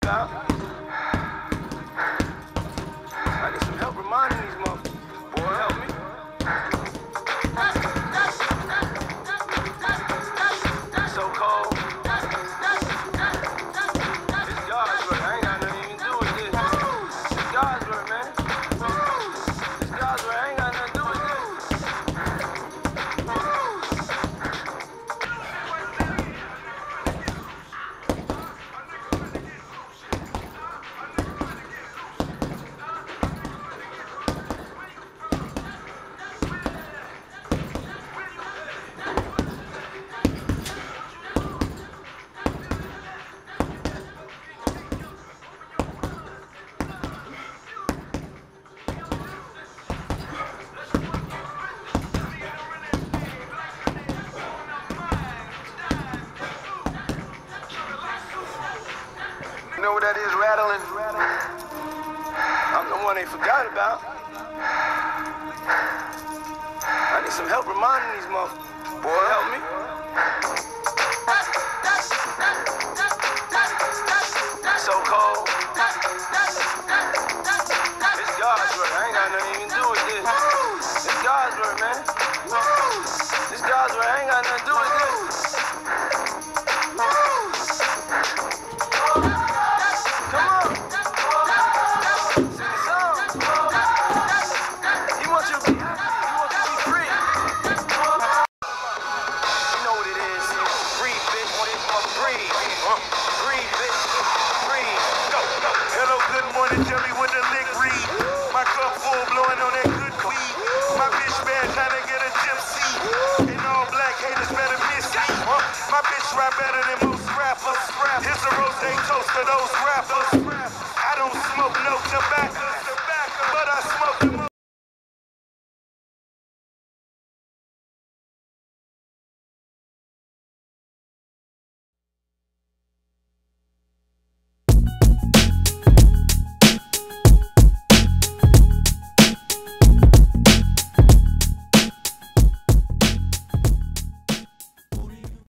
about. I need some help reminding these motherfuckers. Boy, help me. So cold. It's God's work. I ain't got nothing to even do with this. It's God's work, man. It's God's work. I ain't got nothing to do with this. You know what that is, rattling? I'm the one they forgot about. I need some help reminding these motherfuckers. Boy, help me. So cold. It's God's work. I ain't got nothing to even do with this. It's God's work, man. It's God's work. I ain't got nothing to do with this. Tell me when the lick read. My cup full, blowing on that good weed. My bitch bad, trying to get a gypsy. And all black haters better miss me. My bitch rap better than most rappers. Here's a rose toast to those rappers. I don't smoke no tobacco.